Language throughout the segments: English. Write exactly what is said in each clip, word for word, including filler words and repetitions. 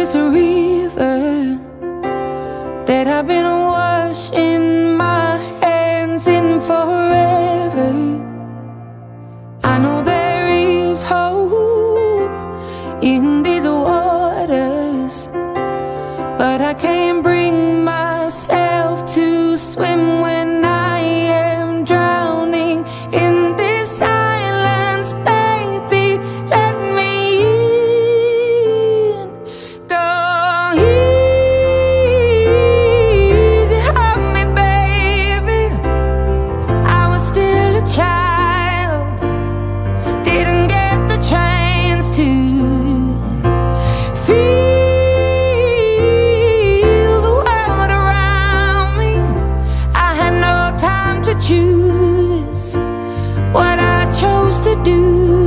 is a river that I've been washing my hands in forever. I know there is hope in these waters, but I can't bring myself to swim when I am drowning in this silence. Baby, let me in. Go easy on me, baby. I was still a child, didn't get the chance to feel the world around me. I had no time to choose what I chose to do.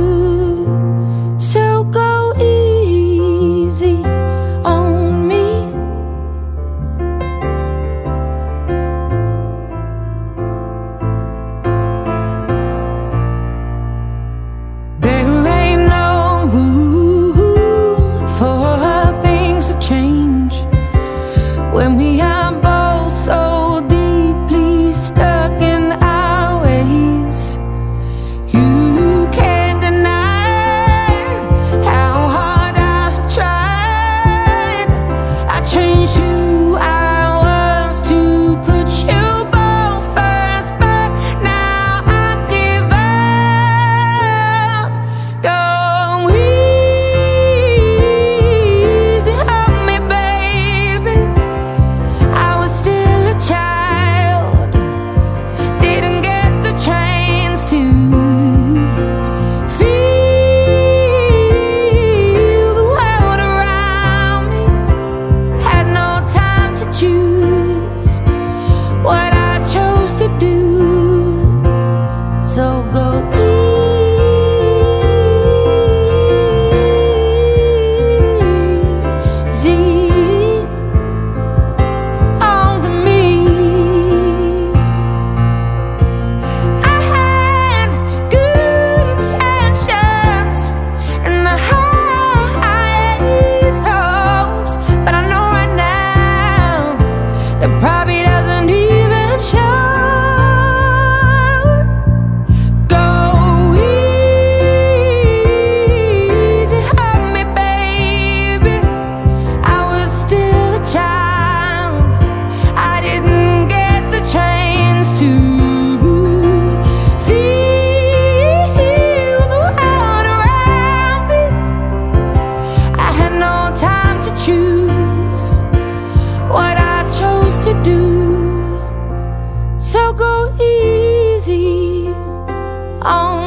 So go easy on me. There ain't no room for things to change when we are both so deeply stuck in our ways. You can't deny how hard I've tried. I changed who I was to put you both first, but now I give up. Go easy on me, baby. I was still a child, didn't get the chance to feel the world around me. Had no time to choose what I chose to do. So go easy on me. I had good intentions and the highest hopes, but I know right now that probably doesn't even show. Go easy on me, baby. I was still a child, I didn't get the chance to feel the world around me. I had no time to choose what I chose to do. So go easy on